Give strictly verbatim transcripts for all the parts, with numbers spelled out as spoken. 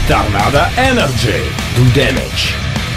Tornado Energy. Do damage.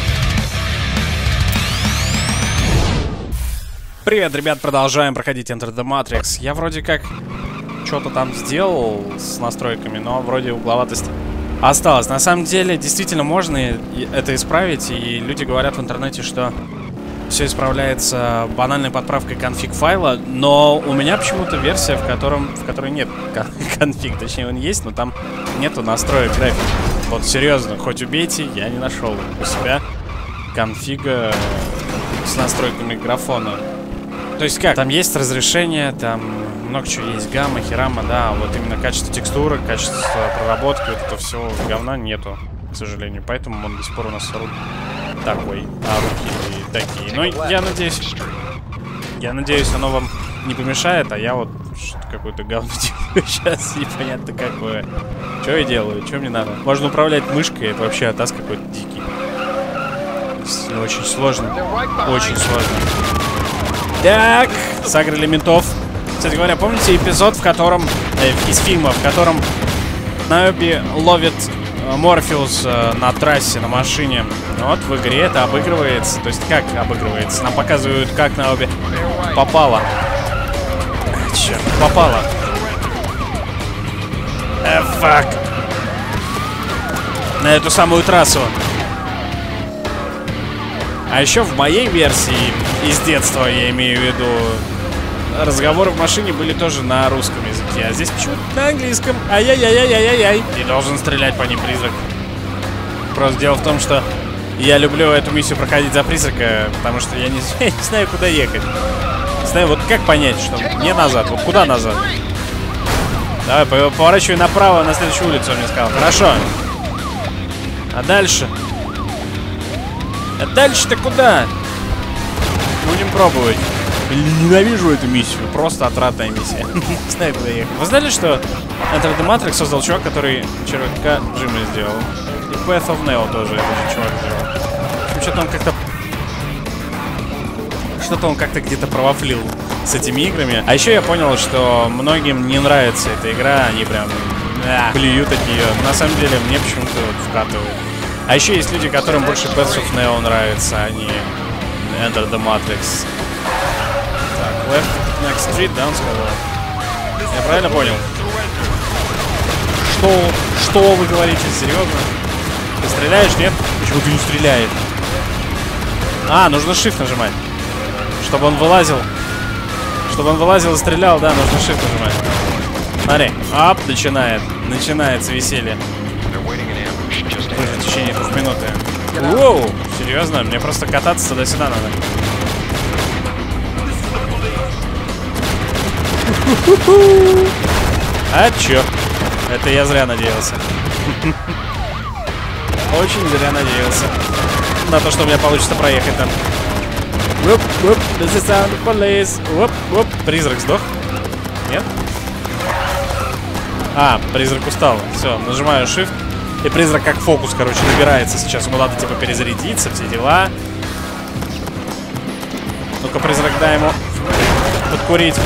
Привет, ребят, продолжаем проходить Enter the Matrix. Я вроде как что-то там сделал с настройками, но вроде угловатость осталась. На самом деле, действительно можно это исправить, и люди говорят в интернете, что все исправляется банальной подправкой конфиг файла, но у меня почему-то версия, в, котором, в которой нет конфиг, точнее он есть, но там нету настроек графики. Вот серьезно, хоть убейте, я не нашел у себя конфига с настройками графона. То есть как? Там есть разрешение, там много чего есть, гамма, хирама, да, вот именно качество текстуры, качество проработки, вот это все говна нету, к сожалению, поэтому он до сих пор у нас рут такой, а руки такие. Но я надеюсь, я надеюсь, оно вам не помешает, а я вот что-то какое-то говно делаю сейчас, непонятно какое. Что я делаю, что мне надо? Можно управлять мышкой, это вообще атас какой-то дикий. Очень сложно, очень сложно. Так, сагрили ментов. Кстати говоря, помните эпизод, в котором, э, из фильма, в котором Наоби ловит э, Морфеус э, на трассе, на машине. Вот в игре это обыгрывается. То есть как обыгрывается? Нам показывают, как Наоби попала. Черт, попала. Э, фак. На эту самую трассу. А еще в моей версии из детства, я имею в виду, разговоры в машине были тоже на русском языке, а здесь почему-то на английском. Ай-яй-яй-яй-яй-яй. И должен стрелять по ним призрак. Просто дело в том, что я люблю эту миссию проходить за призрака, потому что я не, я не знаю, куда ехать. Не знаю, вот как понять, что мне назад, вот куда назад? Давай, поворачивай направо на следующую улицу, он мне сказал. Хорошо. А дальше? А дальше-то куда? Будем пробовать. Блин, ненавижу эту миссию. Просто отрадная миссия. Не знаю, куда ехать. Вы знали, что Enter the Matrix создал чувак, который червяка Джима сделал? И Path of Neo тоже этот же чувак сделал. Что-то он как-то... Что-то он как-то где-то провафлил с этими играми. А еще я понял, что многим не нравится эта игра. Они прям... А, плюют от нее. На самом деле, мне почему-то вот вкатывает. А еще есть люди, которым больше Path of Neo нравится, а не Enter the Matrix. Так, left next street, да, он сказал? Я правильно понял? Что? Что вы говорите? Серьезно? Ты стреляешь, нет? Почему ты не стреляешь? А, нужно shift нажимать. Чтобы он вылазил. Чтобы он вылазил и стрелял, да, нужно shift нажимать. Смотри, ап, начинает. Начинается веселье. В течение двух минуты. Воу, серьезно? Мне просто кататься туда-сюда надо. А чё? Это я зря надеялся. Очень зря надеялся на то, что у меня получится проехать там. Уп, уп, this is sound of police. Уп, уп. Призрак сдох? Нет? А, призрак устал. Все, нажимаю shift. И призрак как фокус, короче, набирается сейчас. Ему надо, типа, перезарядиться, все дела. Ну-ка, призрак, дай ему подкурить.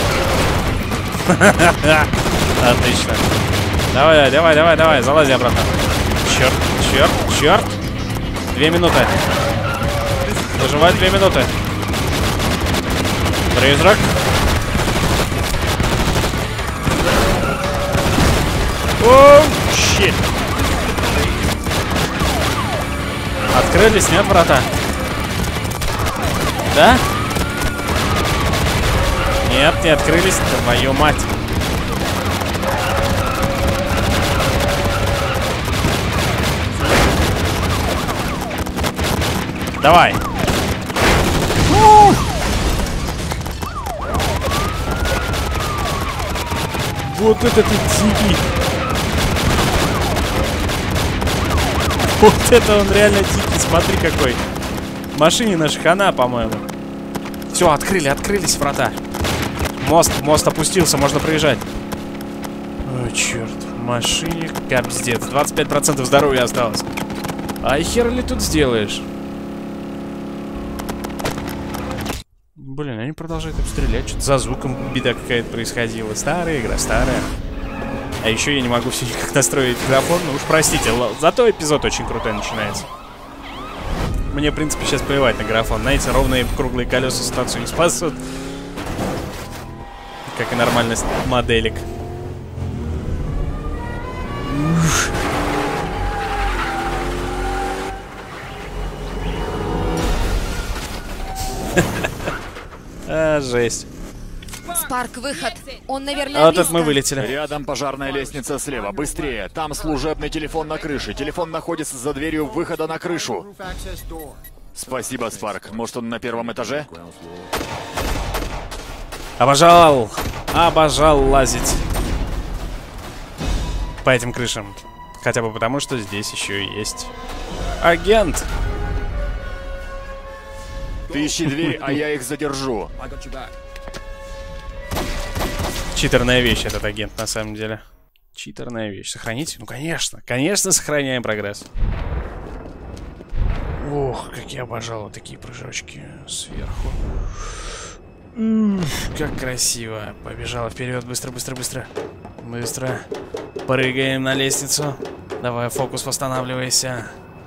Отлично. Давай, давай, давай, давай, залази обратно. Черт, черт, черт. Две минуты. Доживать две минуты. Призрак. Оу, щит. Открылись, нет, врата? Да? Нет, не открылись, твою мать. Давай. У! Вот это ты дикий. Вот это он реально дикий, смотри какой. В машине наша хана, по-моему. Все, открыли, открылись врата. Мост, мост опустился, можно проезжать. Ой, черт, в машине капздец. двадцать пять процентов здоровья осталось. А и хер ли тут сделаешь? Блин, они продолжают обстрелять. Что-то за звуком беда какая-то происходила. Старая игра, старая. А еще я не могу все никак настроить графон. Ну уж простите, зато эпизод очень крутой начинается. Мне, в принципе, сейчас плевать на графон. Знаете, ровные круглые колеса ситуацию не спасут. Как и нормальность моделек. А, жесть. Спарк, выход. Он, наверное, А вот близко. это мы вылетели. Рядом пожарная лестница слева. Быстрее. Там служебный телефон на крыше. Телефон находится за дверью выхода на крышу. Спасибо, Спарк. Может, он на первом этаже? Обожал. Обожал лазить по этим крышам. Хотя бы потому, что здесь еще и есть агент. Ты ищи дверь, а я их задержу. Читерная вещь этот агент, на самом деле. Читерная вещь. Сохранить? Ну, конечно. Конечно, сохраняем прогресс. Ох, как я обожал вот такие прыжочки сверху. Уф, как красиво. Побежала вперед. Быстро, быстро, быстро. Быстро. Прыгаем на лестницу. Давай, фокус, восстанавливайся.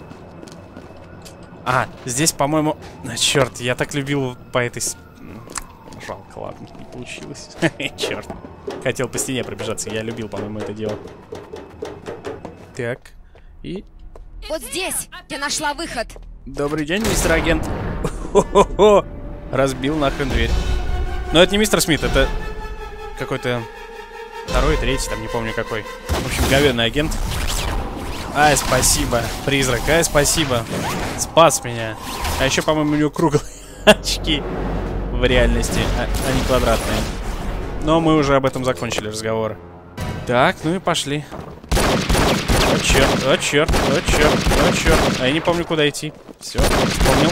А, здесь, по-моему... Черт, я так любил по этой... Жалко, ладно, не получилось. Черт. Хотел по стене пробежаться. Я любил, по-моему, это дело. Так. И... Вот здесь. Я нашла выход. Добрый день, мистер агент. Хо-хо-хо. Разбил нахрен дверь. Но это не мистер Смит, это... Какой-то... Второй, третий, там не помню какой. В общем, говенный агент. Ай, спасибо, призрак. Ай, спасибо. Спас меня. А еще, по-моему, у него круглые очки. В реальности, а, они квадратные. Но мы уже об этом закончили разговор. Так, ну и пошли. О, черт, о, черт, о, черт, о, черт. А я не помню, куда идти. Все, вспомнил.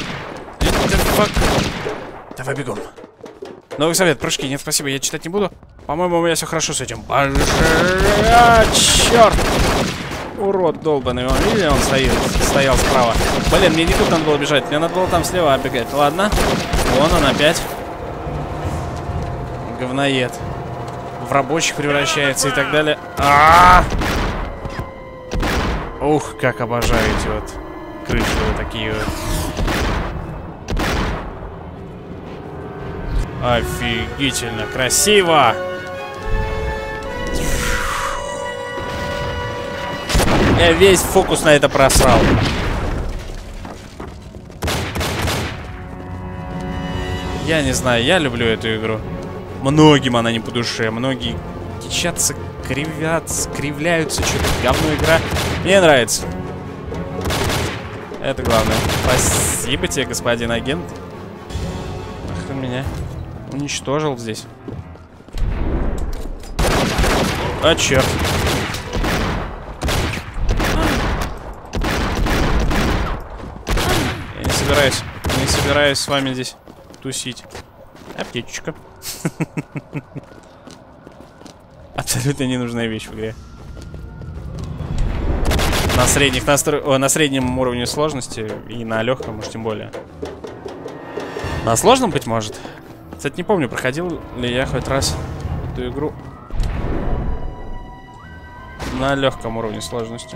Давай бегом. Новый совет, прыжки. Нет, спасибо, я читать не буду. По-моему, у меня все хорошо с этим. А, черт! Урод долбаный. Он, видели, он стоит, стоял справа. Блин, мне не тут надо было бежать. Мне надо было там слева оббегать. Ладно. Вон он опять. Говноед. В рабочих превращается и так далее. А-а-а! Ух, как обожаю эти вот крыши вот такие вот. Офигительно красиво! Я весь фокус на это просрал. Я не знаю, я люблю эту игру. Многим она не по душе. Многие кичатся, кривятся, кривляются. Что-то говно игра. Мне нравится. Это главное. Спасибо тебе, господин агент. Ах, он меня уничтожил здесь. А, черт. Я не собираюсь. Не собираюсь с вами здесь тусить. Аптечка. Абсолютно ненужная вещь в игре. На средних настро... О, на среднем уровне сложности и на легком уж тем более. На сложном, быть может. Кстати, не помню, проходил ли я хоть раз эту игру на легком уровне сложности.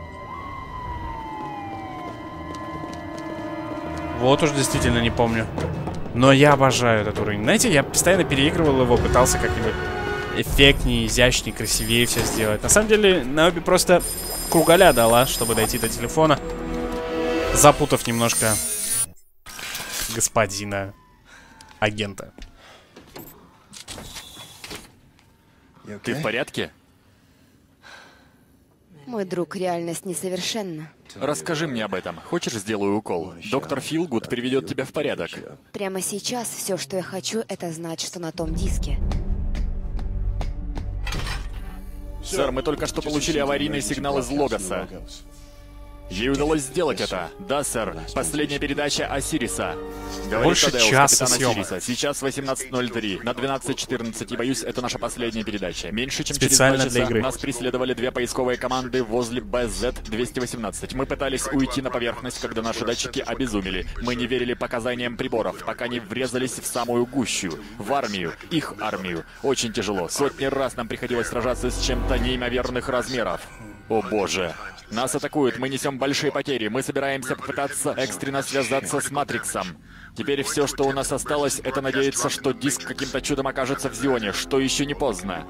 Вот уж действительно не помню. Но я обожаю этот уровень. Знаете, я постоянно переигрывал его, пытался как-нибудь эффектнее, изящнее, красивее все сделать. На самом деле, Наоби просто кругаля дала, чтобы дойти до телефона, запутав немножко господина агента. Ты в порядке? Мой друг, реальность несовершенна. Расскажи мне об этом. Хочешь, сделаю укол? Доктор Филгуд приведет тебя в порядок. Прямо сейчас все, что я хочу, это знать, что на том диске. Сэр, мы только что получили аварийный сигнал из Логоса. Ей удалось сделать это. Да, сэр. Последняя передача Осириса. Говорит Больше Тадеус, часа капитан съемок. Осириса. Сейчас восемнадцать ноль три. На двенадцать четырнадцать. И боюсь, это наша последняя передача. Меньше чем Специально через для два часа игры. нас преследовали две поисковые команды возле бэ зет двести восемнадцать. Мы пытались уйти на поверхность, когда наши датчики обезумели. Мы не верили показаниям приборов, пока не врезались в самую гущу. В армию. Их армию. Очень тяжело. Сотни раз нам приходилось сражаться с чем-то неимоверных размеров. О боже. Нас атакуют, мы несем большие потери. Мы собираемся попытаться экстренно связаться с Матриксом. Теперь все, что у нас осталось, это надеяться, что диск каким-то чудом окажется в Зионе, что еще не поздно.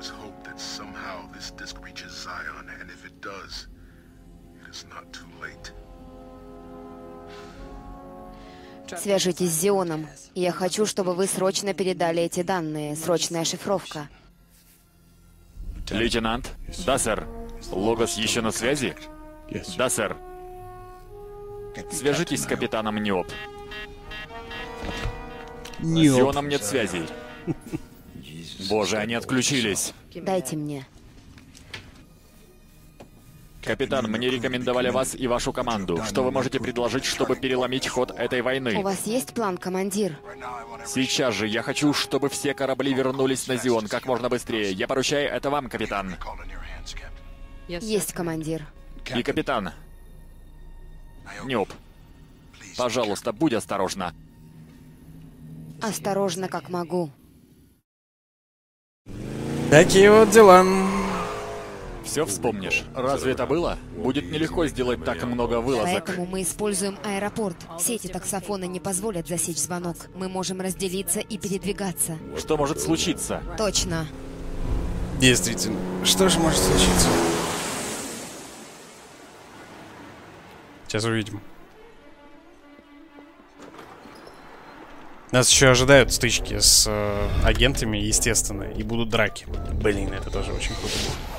Свяжитесь с Зионом. Я хочу, чтобы вы срочно передали эти данные. Срочная шифровка. Лейтенант? Да, сэр. Логос еще на связи? Да, сэр. Свяжитесь с капитаном Ниоп. С Зионом нет связей. Боже, они отключились. Дайте мне. Капитан, мне рекомендовали вас и вашу команду. Что вы можете предложить, чтобы переломить ход этой У войны? вас есть план, командир? Сейчас же я хочу, чтобы все корабли вернулись на Зион как можно быстрее. Я поручаю это вам, капитан. Есть, командир. И капитан. Ниоп. Пожалуйста, будь осторожна. Осторожно, как могу. Такие вот дела. Все вспомнишь? Разве это было? Будет нелегко сделать так много вылазок. Поэтому мы используем аэропорт. Сети таксофона не позволят засечь звонок. Мы можем разделиться и передвигаться. Что может случиться? Точно. Действительно. Что же может случиться? Сейчас увидим. Нас еще ожидают стычки с э, агентами, естественно, и будут драки. Блин, это тоже очень круто.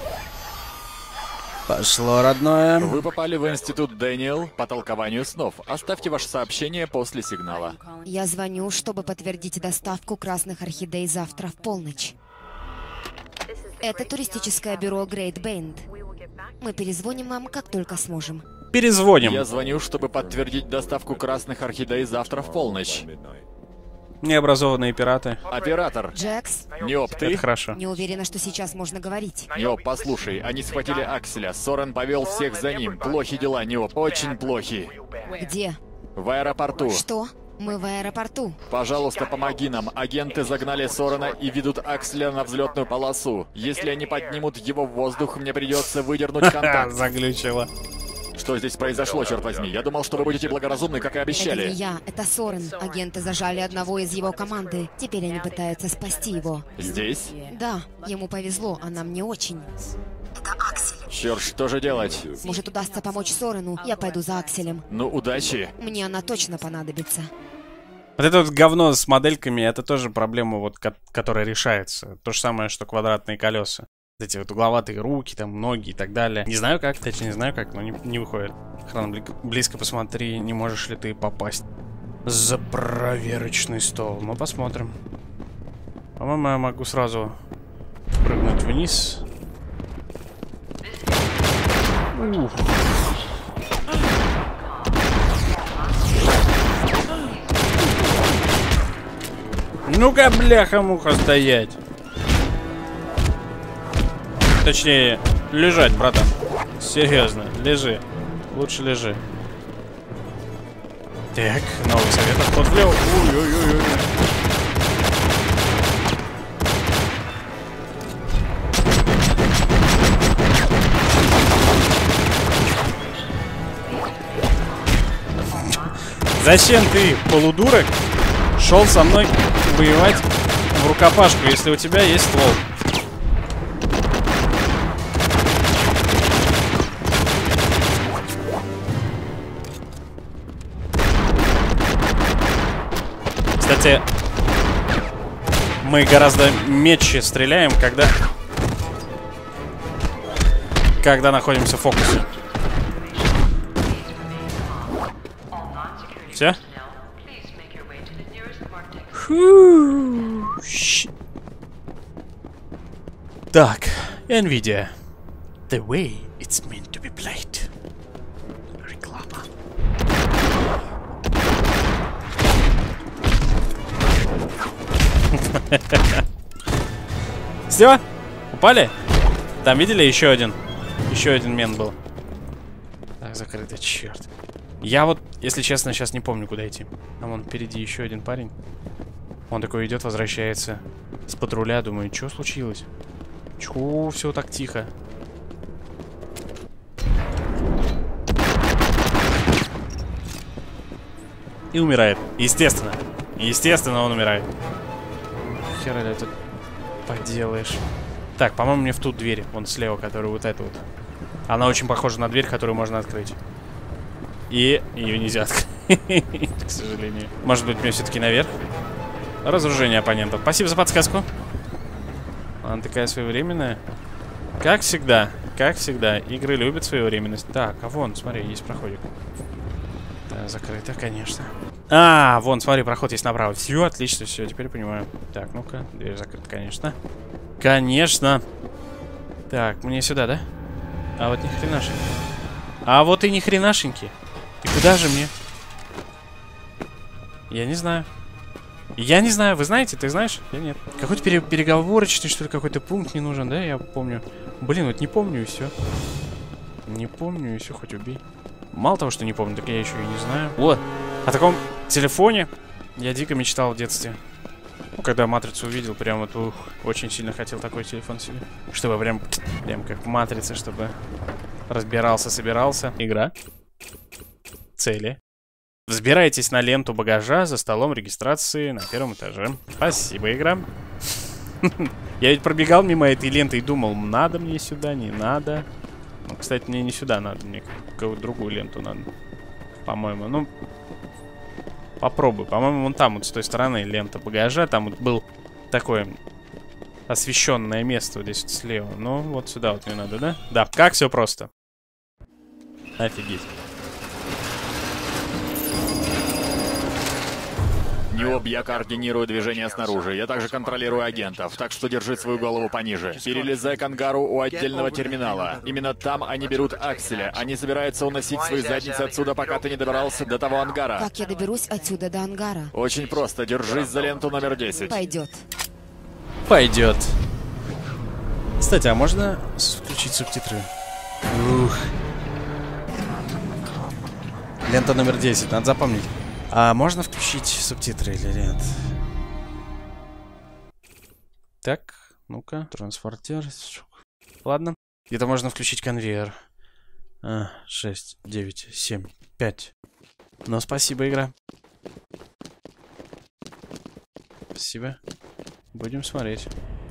Пошло, родное. Вы попали в институт Дэниел по толкованию снов. Оставьте ваше сообщение после сигнала. Я звоню, чтобы подтвердить доставку красных орхидей завтра в полночь. Это туристическое бюро Great Bend. Мы перезвоним вам, как только сможем. Перезвоним. Я звоню, чтобы подтвердить доставку красных орхидей завтра в полночь. Необразованные пираты. Оператор. Джекс, Ниоп, ты? Это хорошо. не уверена, что сейчас можно говорить. Ниоп, послушай, они схватили Акселя. Сорен повел всех за ним. Плохи дела, Ниоп, очень плохи. Где? В аэропорту. Что? Мы в аэропорту. Пожалуйста, помоги нам. Агенты загнали Сорена и ведут Акселя на взлетную полосу. Если они поднимут его в воздух, мне придется выдернуть Ха, контакт. заглючило. Что здесь произошло, черт возьми? Я думал, что вы будете благоразумны, как и Это не обещали. я, это Сорен. Агенты зажали одного из его команды. Теперь они пытаются спасти его. Здесь? Да, ему повезло, а нам не очень. Это Аксель. Черт, что же делать? Может, удастся помочь Сорену? Я пойду за Акселем. Ну, удачи. Мне она точно понадобится. Вот это вот говно с модельками, это тоже проблема, вот, ко- которая решается. То же самое, что квадратные колеса. Эти вот угловатые руки, там, ноги и так далее. Не знаю как, точнее не знаю как, но не, не выходит. Охрана, бли- близко посмотри, не можешь ли ты попасть за проверочный стол. Ну, посмотрим. По-моему, я могу сразу прыгнуть вниз. Ух. Ну-ка, бляха-муха, стоять. Точнее, лежать, братан. Серьезно, лежи. Лучше лежи. Так, новый совет от Подфлёу. Ой-ой-ой-ой. Зачем ты, полудурок, шел со мной воевать в рукопашку, если у тебя есть ствол? Кстати, мы гораздо метче стреляем, когда... Когда находимся в фокусе. Все? Фу. Щ- Так, NVIDIA. The way it's meant to be played. Реклама. Все? Упали? Там видели еще один? Еще один мен был. Так, закрыто, черт. Я вот, если честно, сейчас не помню, куда идти. А вон впереди еще один парень. Он такой идет, возвращается с патруля. Думаю, что случилось? Чего все так тихо? И умирает. Естественно. Естественно, он умирает. Хера ли это поделаешь? Так, по-моему, мне в ту дверь. Вон слева, которая вот эта вот. Она очень похожа на дверь, которую можно открыть. И ее нельзя открыть, к сожалению. Может быть, мне все-таки наверх? Разоружение оппонентов. Спасибо за подсказку. Она такая своевременная. Как всегда. Как всегда. Игры любят своевременность. Так, а вон, смотри, есть проходик. Да, закрыто, конечно. А, вон, смотри, проход есть направо. Все, отлично, все, теперь понимаю. Так, ну-ка, дверь закрыта, конечно. Конечно. Так, мне сюда, да? А вот ни хренашеньки. А вот и ни хренашеньки. И куда же мне? Я не знаю. Я не знаю, вы знаете, ты знаешь? Я нет. Какой-то пере переговорочный, что ли, какой-то пункт не нужен, да? Я помню. Блин, вот не помню и все. Не помню и все, хоть убей. Мало того, что не помню, так я еще и не знаю. Вот. О таком телефоне я дико мечтал в детстве. Ну, когда Матрицу увидел, прям вот ух, очень сильно хотел такой телефон себе. Чтобы прям, прям как в Матрице, чтобы разбирался, собирался. Игра. Цели. Взбирайтесь на ленту багажа за столом регистрации на первом этаже. Спасибо, игра. Я ведь пробегал мимо этой ленты и думал, надо мне сюда, не надо. Ну, кстати, мне не сюда надо, мне какую-то другую ленту надо. По-моему, ну... Попробуй. По-моему, вон там, вот с той стороны лента багажа. Там вот был такое освещенное место вот здесь вот слева. Ну, вот сюда вот мне надо, да? Да, как все просто. Офигеть. Ньюб, я координирую движение снаружи. Я также контролирую агентов, так что держи свою голову пониже. Перелезай к ангару у отдельного терминала. Именно там они берут акселя. Они собираются уносить свои задницы отсюда, пока ты не добрался до того ангара. Как я доберусь отсюда до ангара? Очень просто. Держись за ленту номер десять. Пойдет. Пойдет. Кстати, а можно включить субтитры? Ух. Лента номер десять, надо запомнить. А можно включить субтитры или нет? Так, ну-ка, транспортер. Ладно. Где-то можно включить конвейер. А, шесть, девять, семь, пять. Ну, спасибо, игра. Спасибо. Будем смотреть.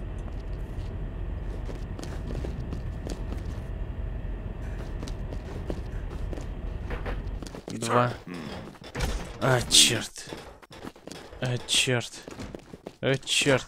Два. А, черт. А, черт. А, черт.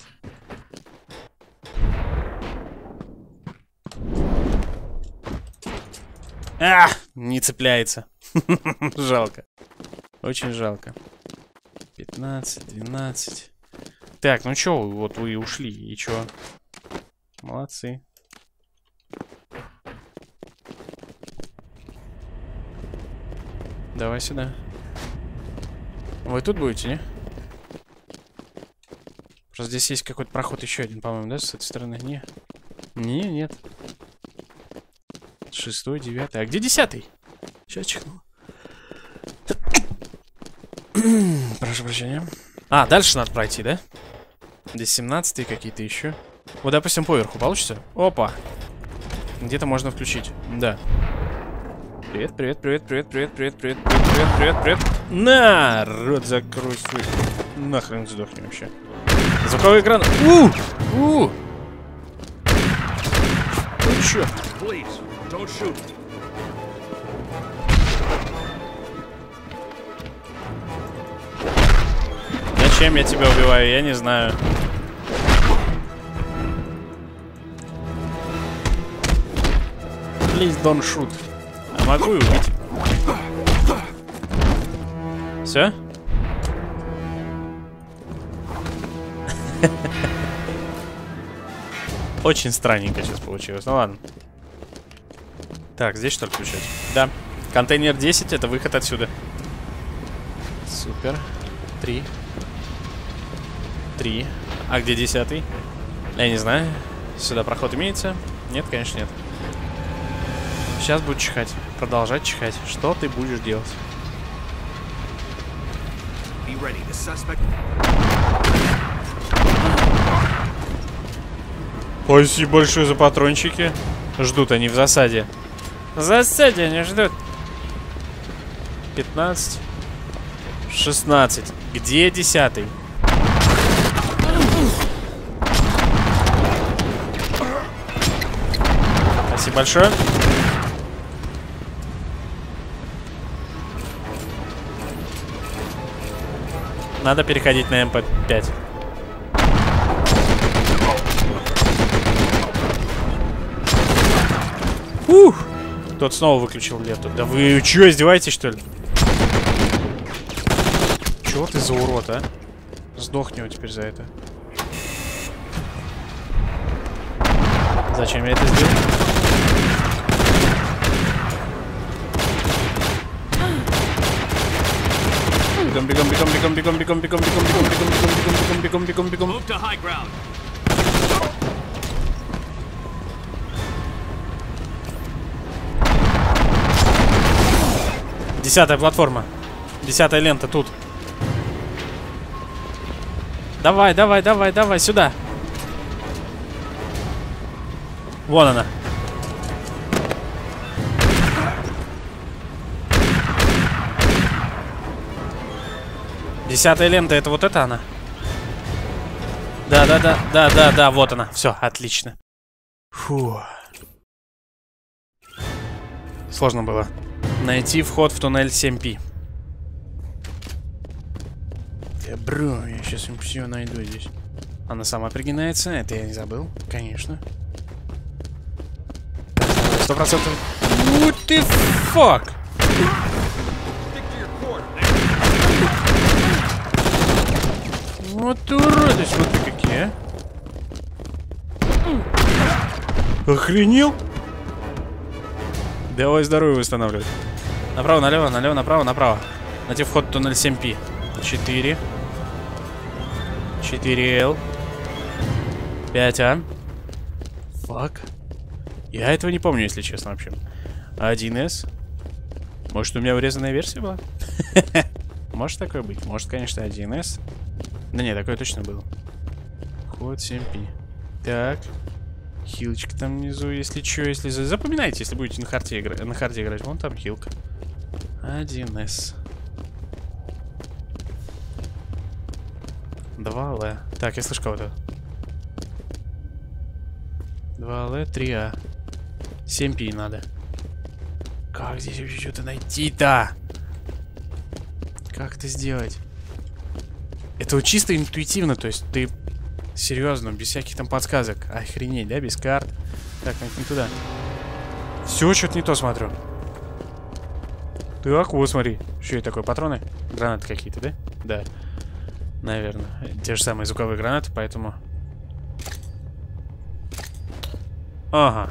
А, не цепляется. Жалко. Очень жалко. пятнадцать, двенадцать. Так, ну чё, вот вы ушли. И чё? Молодцы. Давай сюда. Вы тут будете, не? Просто здесь есть какой-то проход еще один, по-моему, да, с этой стороны? Не. Не, нет. Шестой, девятый. А где десятый? Сейчас чихну. Прошу прощения. А, дальше надо пройти, да? Здесь семнадцатый какие-то еще. Вот, допустим, поверху получится? Опа. Где-то можно включить. Да. Привет, привет, привет, привет, привет, привет, привет, привет, привет, привет. На, рот закрой свой. Нахрен сдохни вообще. Звуковой экран. У! У! Ну чё? Зачем я тебя убиваю? Я не знаю. Please don't shoot. А могу и убить. Все? Очень странненько сейчас получилось. Ну ладно. Так, здесь что ли включать? Да. Контейнер десять — это выход отсюда. Супер. Три. Три. А где десятый? Я не знаю. Сюда проход имеется? Нет, конечно, нет. Сейчас буду чихать. Продолжать чихать. Что ты будешь делать? Спасибо большое за патрончики. Ждут они в засаде. В засаде они ждут. пятнадцать. шестнадцать. Где десятый? Спасибо большое. Надо переходить на эм пэ пять. Ух! Тот снова выключил лету. Да вы чё, издеваетесь, что ли? Чё ты за урод, а? Сдохни его теперь за это. Зачем я это сделал? Бегом, бегом, бегом, бегом, бегом, бегом, бегом, бегом, бегом, бегом, бегом, бегом, бегом, бегом, бегом. Десятая платформа. Десятая лента тут. Давай, давай, давай, давай, сюда. Вон она. Десятая лента, это вот это она? Да, да, да, да, да, да, вот она. Все, отлично. Фу. Сложно было найти вход в туннель семь пи. Да, бро, я сейчас им все найду здесь. Она сама пригинается, это я не забыл, конечно. Сто процентов. What the fuck? Вот уроды, смотри какие, а. Охренел? Давай здоровье восстанавливать. Направо, налево, налево, направо, направо. Найти вход в туннель семь пи. четыре. четыре эл. пять а. Фак. Я этого не помню, если честно, вообще. один эс. Может, у меня урезанная версия была? Может такое быть? Может, конечно, один эс. Да нет, такое точно было. Ход семь пи. Так. Хилочка там внизу, если что, если... Запоминайте, если будете на харде, игра... на харде играть. Вон там хилка. один эс. два эл. Так, я слышу кого-то. два эл, три а. семь пи надо. Как здесь вообще что-то найти-то? Как это сделать? Это вот чисто интуитивно, то есть ты серьезно, без всяких там подсказок. Охренеть, да, без карт. Так, не туда. Все, что-то не то смотрю. Так, вот смотри. Что это такое? Патроны? Гранаты какие-то, да? Да. Наверное. Те же самые звуковые гранаты, поэтому... Ага.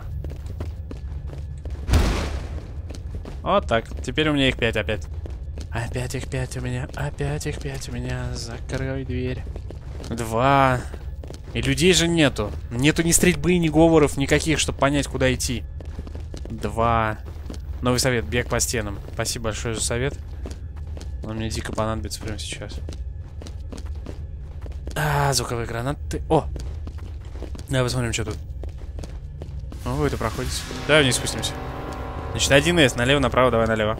Вот так. Теперь у меня их пять опять. Опять их пять у меня. Опять их пять у меня. Закрой дверь. Два. И людей же нету. Нету ни стрельбы, ни говоров, никаких, чтобы понять, куда идти. Два. Новый совет. Бег по стенам. Спасибо большое за совет. Он мне дико понадобится прямо сейчас. А, звуковые гранаты. О! Давай посмотрим, что тут. О, вы это проходите. Давай вниз спустимся. Значит, один эс. Налево, направо, давай налево.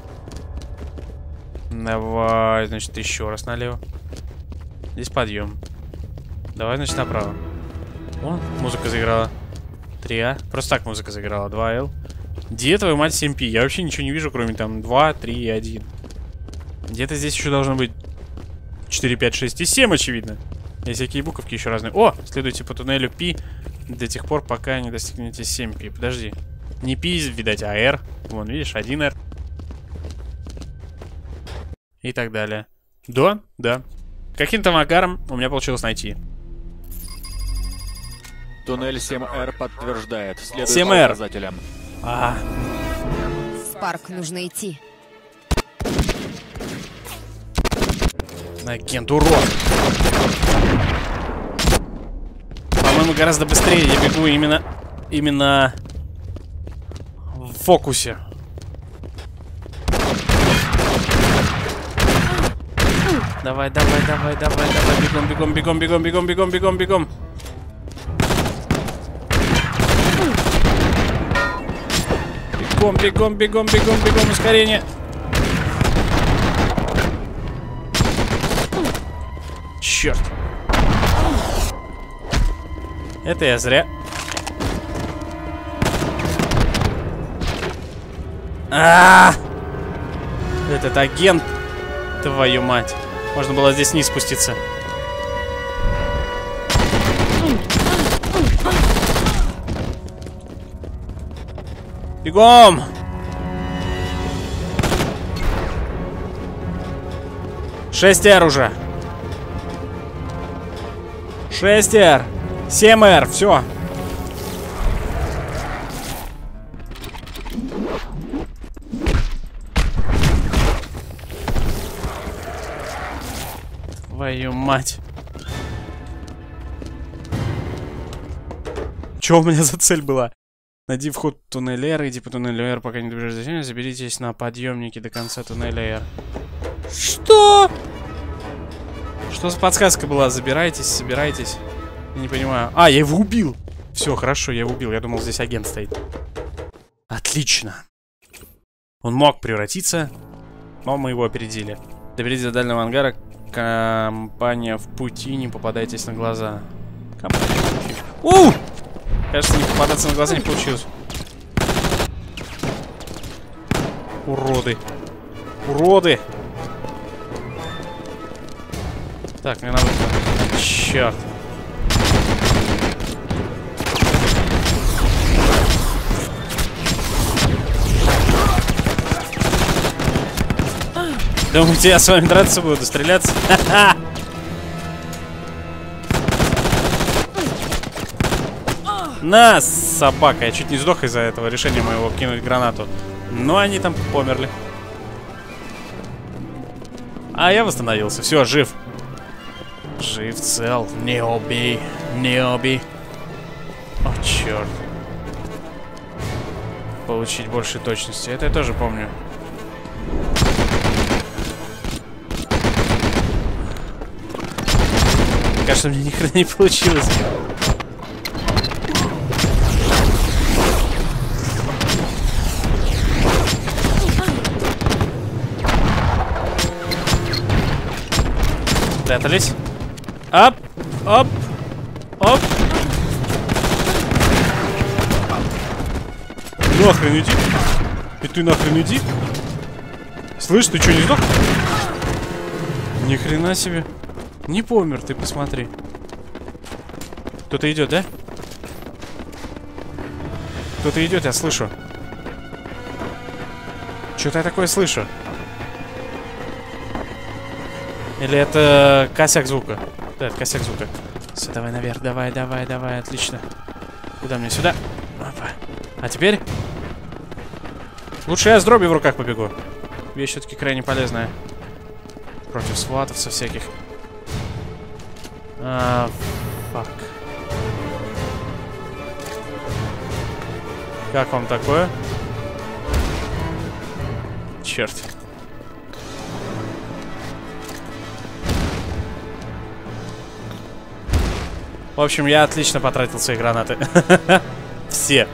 Давай, значит, еще раз налево. Здесь подъем. Давай, значит, направо. О, музыка заиграла. три а. Просто так музыка заиграла. два эл. Где твою мать семь пи? Я вообще ничего не вижу, кроме там два, три и один. Где-то здесь еще должно быть четыре, пять, шесть и семь, очевидно. И всякие буковки еще разные. О, следуйте по туннелю пи до тех пор, пока не достигнете семь пи. Подожди. Не пи, видать, а эр. Вон, видишь, один эр. И так далее. Да, да. Каким-то макаром у меня получилось найти. Туннель семь эр подтверждает. Следует семь по эр. указателям. А. В парк нужно идти. Агент, урод. По-моему, гораздо быстрее я бегу именно... Именно... В фокусе. Давай, давай, давай, давай, давай. Бегом, бегом, бегом, бегом, бегом, бегом, бегом, бегом. Бегом, бегом, бегом, бегом, бегом, ускорение. Черт. Это я зря. А-а-а! Этот агент, твою мать. Можно было здесь вниз спуститься. Бегом! шесть эр уже. шесть эр. семь эр. Все. Твою мать. Че у меня за цель была? Найди вход в туннель R, иди по туннелю R, пока не добежишь до стены, заберитесь на подъемнике до конца туннеля R. Что? Что за подсказка была? Забирайтесь, собирайтесь. Я не понимаю. А, я его убил. Все, хорошо, я его убил. Я думал, здесь агент стоит. Отлично. Он мог превратиться, но мы его опередили. Доберитесь до дальнего ангара. Компания в пути, не попадайтесь на глаза. Компания в пути. У! Кажется, не попадаться на глаза не получилось. Уроды. Уроды. Так, мне надо... Черт. Думаете, я с вами драться буду, стреляться? Ха-ха! На, собака! Я чуть не сдох из-за этого решения моего кинуть гранату. Но они там померли. А я восстановился. Все, жив. Жив, цел. Не убей. Не убей. О, черт. Получить больше точности. Это я тоже помню. Кажется, мне ни хрена не получилось. Спрятались. Оп, оп, оп. Нахрен иди. И ты нахрен иди. Слышь, ты что, не сдох? Ни хрена себе. Не помер, ты посмотри. Кто-то идет, да? Кто-то идет, я слышу. Что-то я такое слышу. Или это косяк звука? Да, это косяк звука. Все, давай наверх, давай, давай, давай, отлично. Куда мне? Сюда. Опа. А теперь? Лучше я с дробью в руках побегу. Вещь все-таки крайне полезная. Против сватов со всяких. А, фак. Как вам такое? Черт. В общем, я отлично потратил свои гранаты. Все.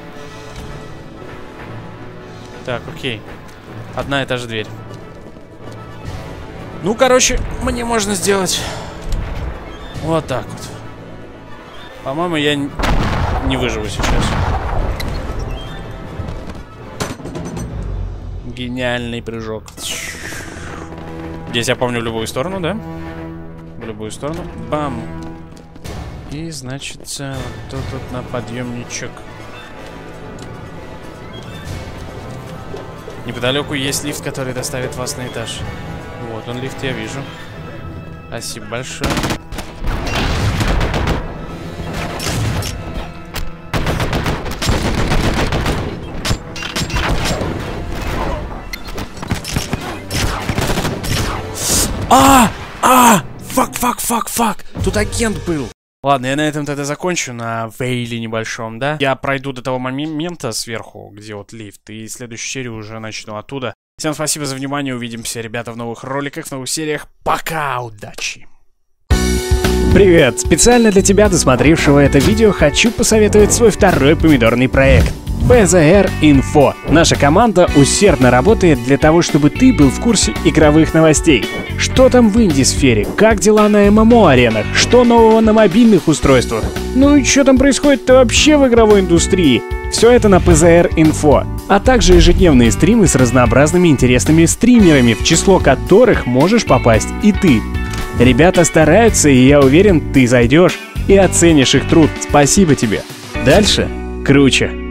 Так, окей. Одна и та же дверь. Ну, короче, мне можно сделать вот так вот. По-моему, я не выживу сейчас. Гениальный прыжок. Здесь я помню в любую сторону, да? В любую сторону. Бам. И, значит, вот тут вот на подъемничок. Неподалеку есть лифт, который доставит вас на этаж. Вот он, лифт, я вижу. Спасибо большое. А! А! Фак, фак, фак, фак! Тут агент был! Ладно, я на этом тогда закончу, на фейле небольшом, да? Я пройду до того момента сверху, где вот лифт, и следующую серию уже начну оттуда. Всем спасибо за внимание, увидимся, ребята, в новых роликах, в новых сериях. Пока, удачи! Привет! Специально для тебя, досмотревшего это видео, хочу посоветовать свой второй помидорный проект. пэ зэ эр Info. Наша команда усердно работает для того, чтобы ты был в курсе игровых новостей. Что там в инди-сфере? Как дела на эм эм о-аренах? Что нового на мобильных устройствах? Ну и что там происходит-то вообще в игровой индустрии? Все это на пэ зэ эр Info. А также ежедневные стримы с разнообразными интересными стримерами, в число которых можешь попасть и ты. Ребята стараются, и я уверен, ты зайдешь и оценишь их труд. Спасибо тебе. Дальше круче.